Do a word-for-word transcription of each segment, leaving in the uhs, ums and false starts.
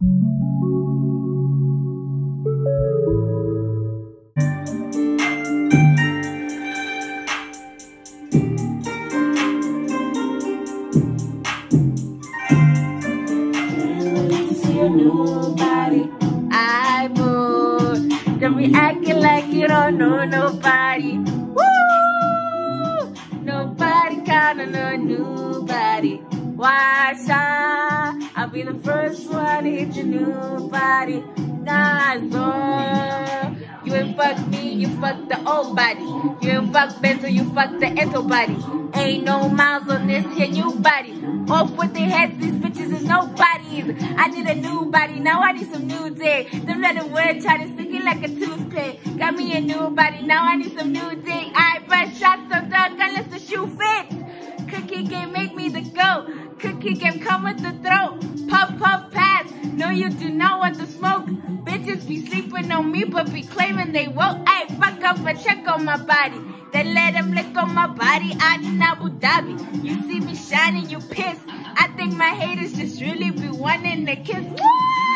Nobody, I know. Don't be acting like you don't know nobody. Woo! Nobody counting on nobody. Why should I'll be the first one to hit your new body? Nah, so you ain't fuck me, you fuck the old body. You ain't fuck Benzo, you fuck the Enzo body. Ain't no miles on this here new body. Off with their heads, these bitches is nobodies. I need a new body, now I need some new day. Them little words try to stick it like a toothpick. Got me a new body, now I need some new dick. I brush shots so dark unless the shoe fits. Cookie game make me the goat. Cookie game come with the throat. Puff puff pass. No, you do not want the smoke. Bitches be sleeping on me but be claiming they woke. Ay, fuck up a check on my body. Then let them lick on my body out in Abu Dhabi. You see me shining, you pissed. I think my haters just really be wanting to kiss. Woo!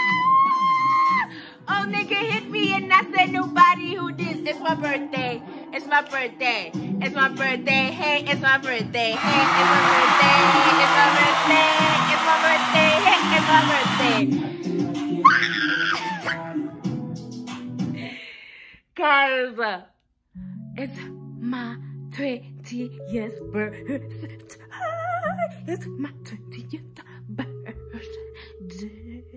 Oh, nigga hit me and I said nobody who this. It's my birthday. It's my birthday. It's my birthday. Hey, it's my birthday. Hey, it's my birthday. It's my birthday. It's my birthday. Hey, it's my birthday. Cause it's my twentieth birthday. It's my twentieth birthday.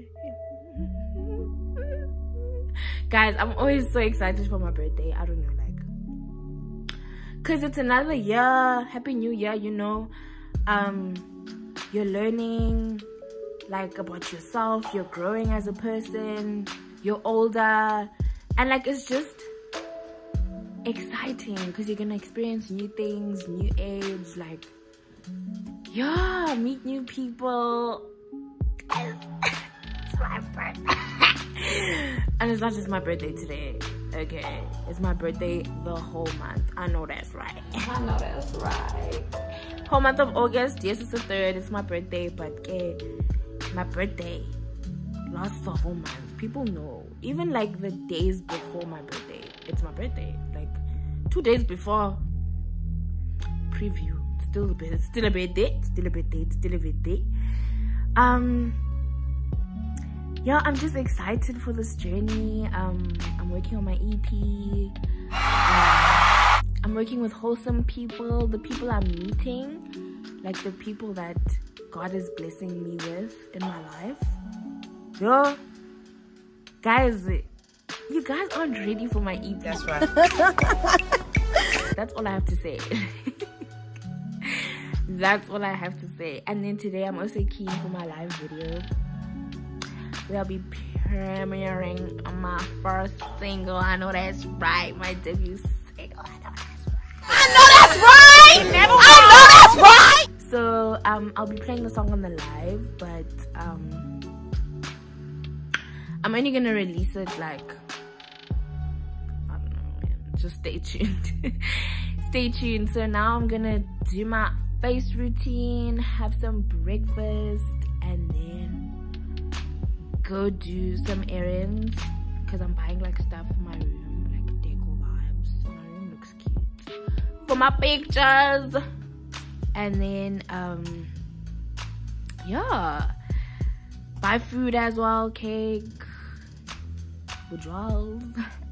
Guys, I'm always so excited for my birthday. I don't know, like, cause it's another year. Happy New Year, you know. Um, you're learning, like, about yourself. You're growing as a person. You're older, and like, it's just exciting because you're gonna experience new things, new age, like, yeah, meet new people. It's my birthday. And it's not just my birthday today, okay? It's my birthday the whole month. I know that's right. I know that's right. Whole month of August. Yes, it's the third. It's my birthday, but okay, my birthday lasts the whole month. People know. Even like the days before my birthday, it's my birthday. Like two days before preview. Still a bit. Still a birthday. Still a birthday. Still a birthday. Um. Yeah, I'm just excited for this journey. Um, I'm working on my E P. Um, I'm working with wholesome people, the people I'm meeting, like the people that God is blessing me with in my life. Yo, guys, you guys aren't ready for my E P. That's right. That's all I have to say. That's all I have to say. And then today I'm also keen for my live video. We'll be premiering on my first single. I know that's right. My debut single. I know that's right. I know that's right. Never I know that's right. So um, I'll be playing the song on the live, but um, I'm only gonna release it like, I don't know, man. Just stay tuned. Stay tuned. So now I'm gonna do my face routine, have some breakfast, and then go do some errands because I'm buying like stuff for my room, like deco vibes. My room looks cute for my pictures. And then um yeah, buy food as well, cake, withdrawals.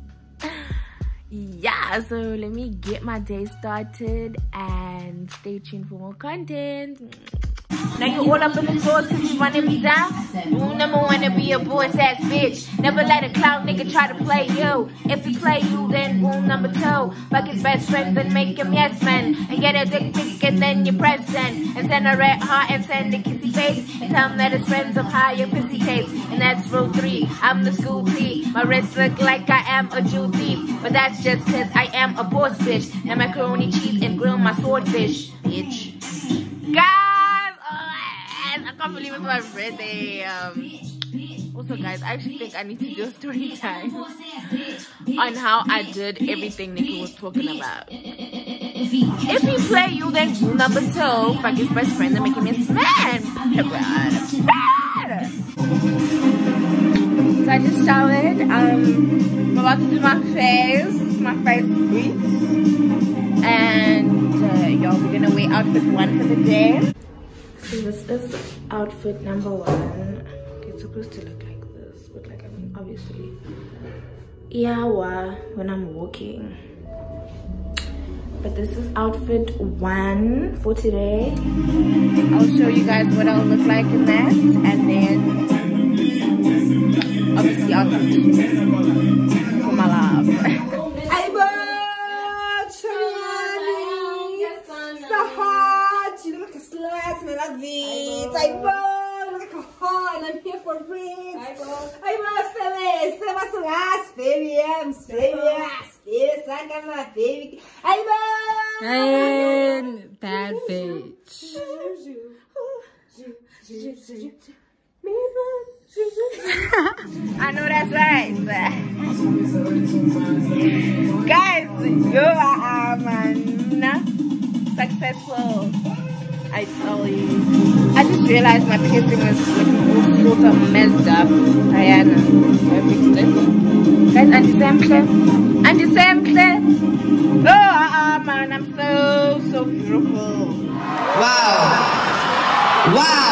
Yeah, so let me get my day started and stay tuned for more content. Now you all up in the stores cause you wanna be down. You never wanna be a boss ass bitch. Never let a clown nigga try to play you. If he play you, then rule number two, fuck his best friends and make him yes man. And get a dick pic and then you press send. And send a red heart and send a kissy face. And tell him that his friends of higher pussy taste. And that's rule three, I'm the school T. My wrists look like I am a Jew thief. But that's just cause I am a boss bitch. And macaroni cheese and grill my swordfish, bitch. God! I can't believe it's my birthday. Um, also, guys, I actually think I need to do a story time on how I did everything Nicki was talking about. If he play you, then rule number two, fuck his best friend and make him his man. I just showered. Um, I'm about to do my face, my face boots, and uh, y'all, we're gonna wear outfit one for the day. So this is outfit number one. Okay, it's supposed to look like this, but like I mean, obviously, yeah, when I'm walking. But this is outfit one for today. I'll show you guys what I'll look like in that, and then obviously outfit for my love. So hot, you look like a slut, man, like this. I look like a hot, and I'm here for it. I must feliz, I must last, baby, I'm baby, yes, I got my baby. I And bad bitch. I know that's right. Guys, you are man successful. I tell you. I just realized my piercing was like sort of messed up. Diana, so I fixed it. Guys, anti-sample. Anti-sample. Oh, uh, man, I'm so, so beautiful. Wow. Wow.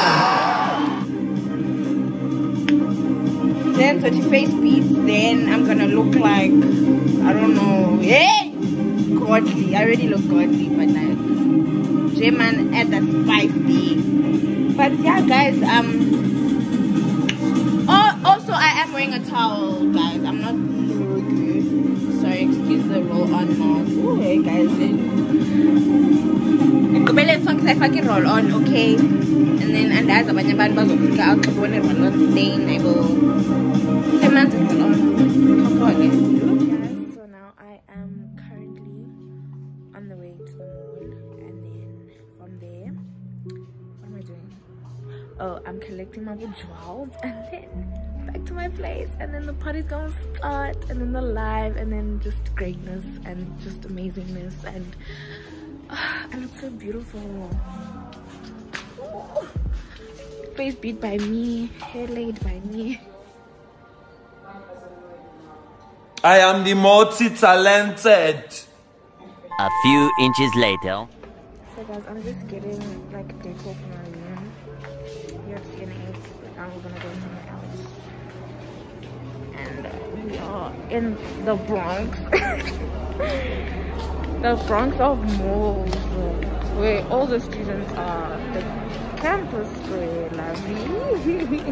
Then thirty face beats, then I'm gonna look like, I don't know, hey, godly. I already look godly, but like, J-man at the spicy. But yeah, guys, um, oh, also I am wearing a towel, guys. I'm not good. Sorry, excuse the roll on mouth. Oh, hey, guys. I fucking roll on, okay? And then, and as a banyaban bag of Vuka, I'll keep one and one not stain. I will. Ten months roll on. So now I am currently on the way to the mall, and then from there, what am I doing? Oh, I'm collecting my jewels, and then back to my place, and then the party's gonna start, and then the live, and then just greatness and just amazingness, and oh, I look so beautiful. Ooh. Face beat by me, hair laid by me. I am the multi-talented. A few inches later. So guys, I'm just getting like decor for my room. Here at C N A, now we're gonna go somewhere else. And uh, we are in the Bronx. The Bronx of malls, where all the students are. The campus square, la vie.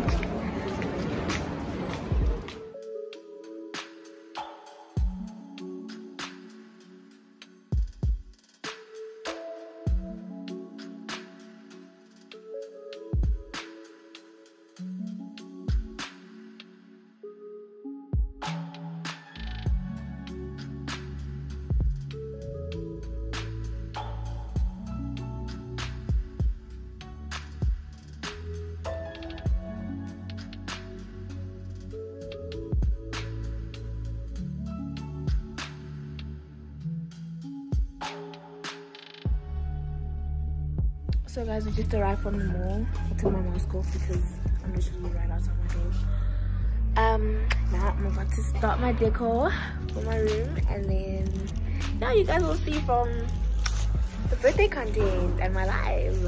So guys, we just arrived from the mall. I took my mask off because I'm literally right outside my door. Um, now I'm about to start my decor for my room, and then now you guys will see from the birthday content and my live.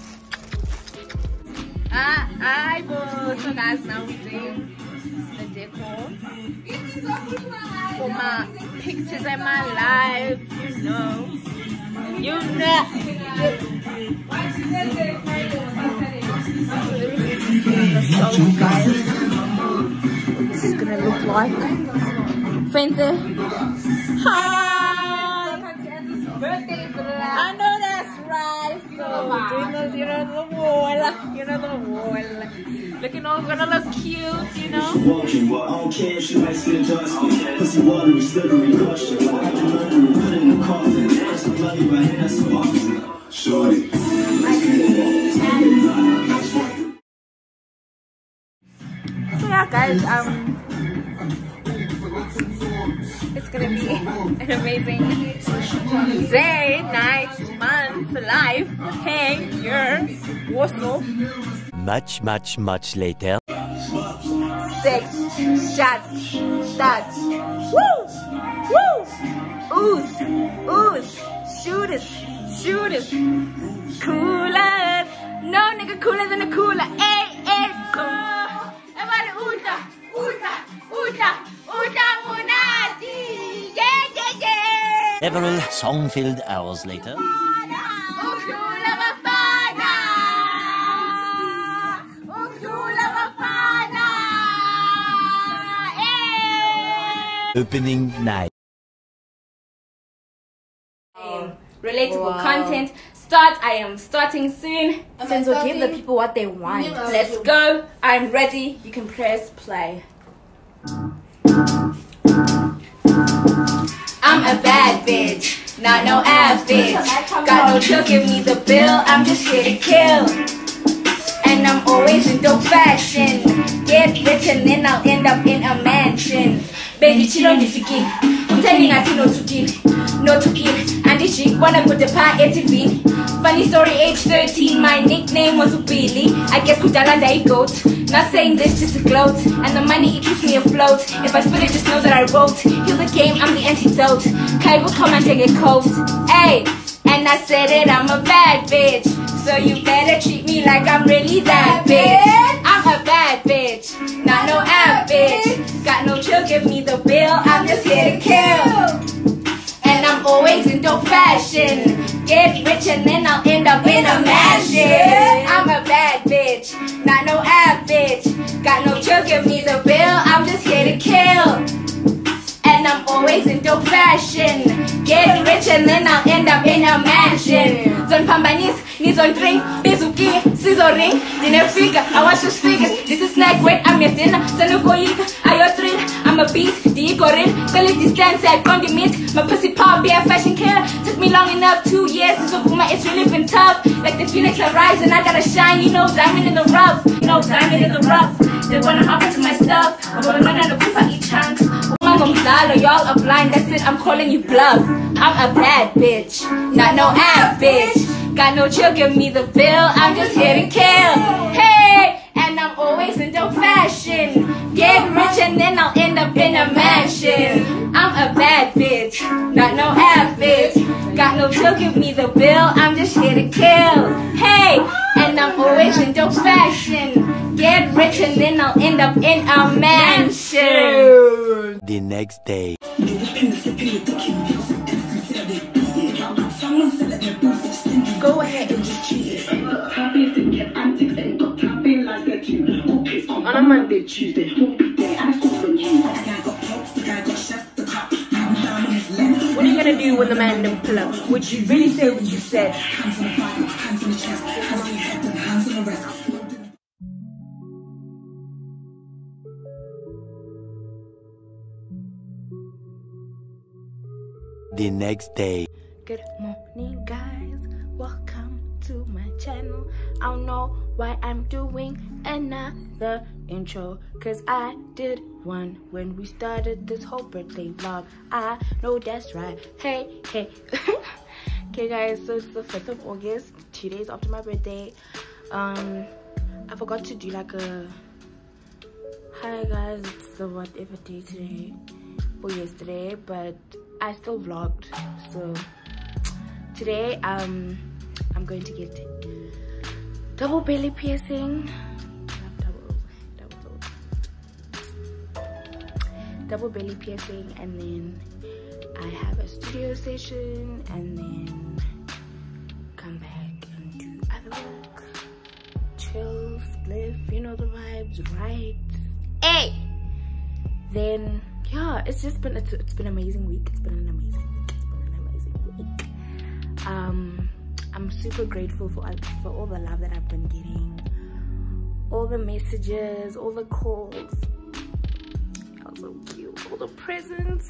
Ah, I will. So guys, now we're doing the decor for my pictures and my live. You know, you know. So guys, this is gonna look like Fancy. Hi! Birthday for the last. I know that's right. So doing those, you know, the wall, you know, the wall. Looking all gonna look cute, you know. Walking, well, I don't care if she might see a dust. Pussy watery, slippery, caution. I can learn to put it in the coffin. That's a bloody right hand, that's a boxing. Shorty. So yeah, guys, um, it's gonna be an amazing day, night, month, life, hey, year, also. Much, much, much later. So sex, shots, starts. Woo! Woo! Ooze, ooze, shooters, shooters, coolers. No nigga cooler than a cooler. Hey, hey, go. Everybody, uta, uta, uta, uta, munati. Yeah, yeah, yeah. Several song-filled hours later. Opening night. Relatable wow. content. Start. I am starting soon. Enzo, give the people what they want. Let's go. I'm ready. You can press play. I'm a bad bitch, not no average. Got no chill, give me the bill. I'm just here to kill. And I'm always in dope fashion. Get rich and then I'll end up in a mansion. Baby, chill on this again. I'm telling I no to kill, no to kill. And this chick wanna put the pie at T V. Funny story, age thirteen, my nickname was Billy. I guess Kudala I goat. Not saying this just to gloat. And the money, it keeps me afloat. If I spit it, just know that I wrote. Heal the game, I'm the antidote. Kai will come and take a coat. Hey, and I said it, I'm a bad bitch. So you better treat me like I'm really that bitch. I'm a bad bitch, not no average. Got no chill, give me the bill. I'm just here to kill. And I'm always in dope fashion. Get rich and then I'll end up in a mansion. I'm a bad bitch, not no average. Got no chill, give me the bill. I'm just here to kill. And I'm always in dope fashion. Get rich and then I'll end up in a mansion. Zon Pambanis, needs on drink, Bizuki, Sizzle ring, dinner figure, I watch your figures. This is snack, wait, I'm your dinner. Sanukoika, I your thrill, I'm a beast, the Ivorian. Call it distance, I condiment. My pussy pop, be a fashion killer. Took me long enough, two years since Wodumo, it's really been tough. Like the phoenix, I rise and I gotta shine. You know, diamond in the rough, you know, diamond in the rough. They wanna hop into my stuff, I'm gonna run out of poop, I eat chunks. Y'all are blind, that's it, I'm calling you bluff. I'm a bad bitch, not no average. Got no chill, give me the bill, I'm just here to kill. Hey, and I'm always in dope fashion. Get rich and then I'll end up in a mansion. I'm a bad bitch, not no average. Got no chill, give me the bill, I'm just here to kill. Hey, and I'm always in dope fashion. Get rich and then I'll end up in a mansion. The next day. Go ahead and just cheat. On a Monday, Tuesday. What are you gonna do when the man don't pull up? Would you really say what you said? The next day. Good morning, guys. Welcome to my channel. I don't know why I'm doing another intro, cause I did one when we started this whole birthday vlog. I know that's right. Hey, hey. Okay, guys, so it's the fifth of August, two days after my birthday. Um, I forgot to do like a hi guys, it's the whatever day today for yesterday, but I still vlogged. So today um I'm going to get double belly piercing. Double, double, double belly piercing, and then I have a studio session, and then come back and do other work. Chill, spliff, you know the vibes, right? Hey! Then yeah, it's just been it's, it's been an amazing week. It's been an amazing week. It's been an amazing week. Um, I'm super grateful for for all the love that I've been getting, all the messages, all the calls. Y'all so cute. All the presents.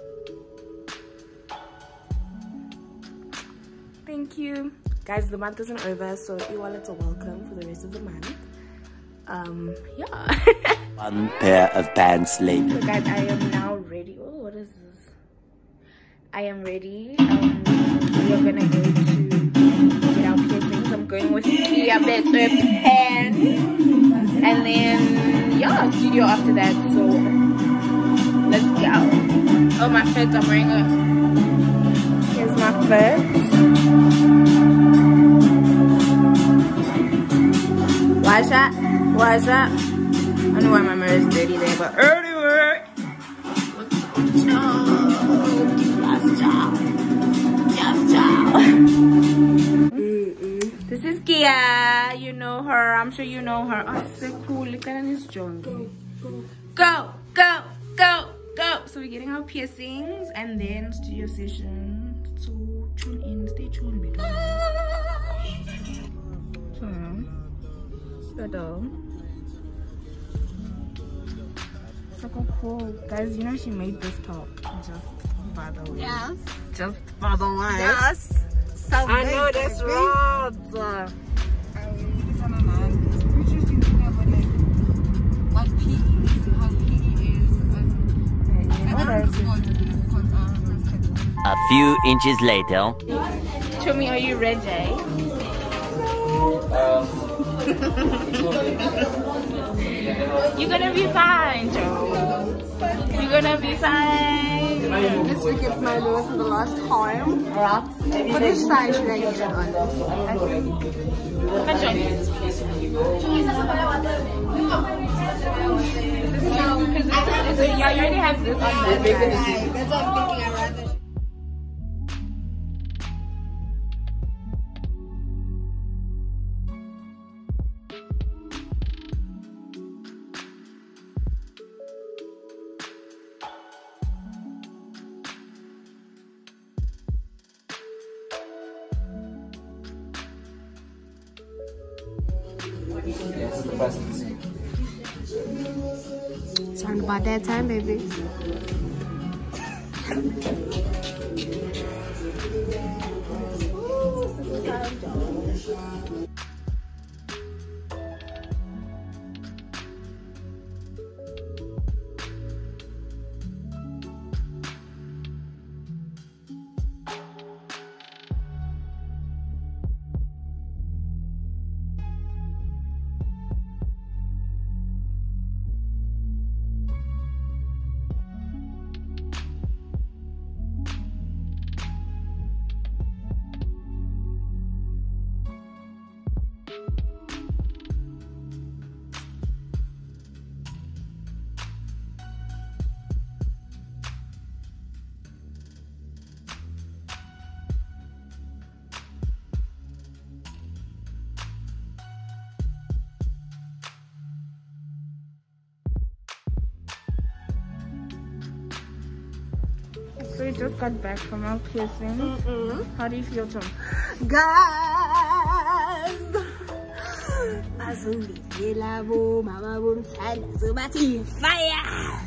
Thank you, guys. The month isn't over, so e-wallets are welcome for the rest of the month. Um, yeah. One pair of pants later. So guys, I am now ready. Oh, what is this? I am ready. Um, we are gonna go to get our piercings. I'm going with the better pants. and then yeah, studio after that. So let's go. Oh, my fit, I'm wearing a, here's my fit. Watch that, watch that. I don't know why my mirror is dirty there, but anyway, looks so dope. Last job, just job. This is Kia, you know her, I'm sure you know her. Oh, so cool, look at his jungle. Go, go, go, go. So we're getting our piercings and then studio session. So tune in, stay tuned, baby. So dope. So cool. Guys, you know she made this top just by the way. Yes. Just by the way. Yes. So I know that's right. What P E is, how P E is, and A few inches later. Chumi, are you ready? You're gonna be fine, Joe. You're gonna be fine. let's look at my nose for the last time. Right. Which side should I get it on? Come join me. Yeah, you already have this on that side. That's what I'm thinking. I'd rather. It's around about that time, baby. So we just got back from our piercing. Mm-mm. How do you feel, Tom? Guys! Azungizela bo mama bomthanda zobathi fire.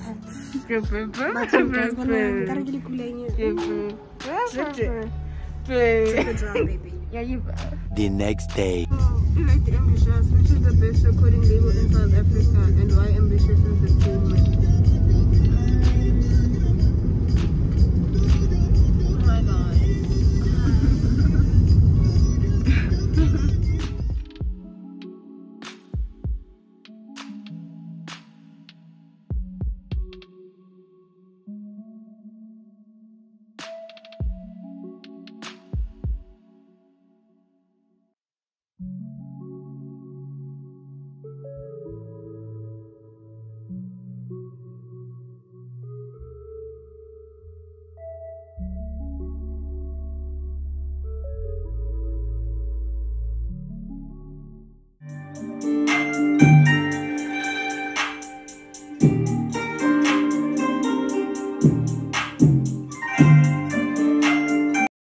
Yeah, you The next day. You like the ambitious, which is the best recording label in South Africa, and why ambitious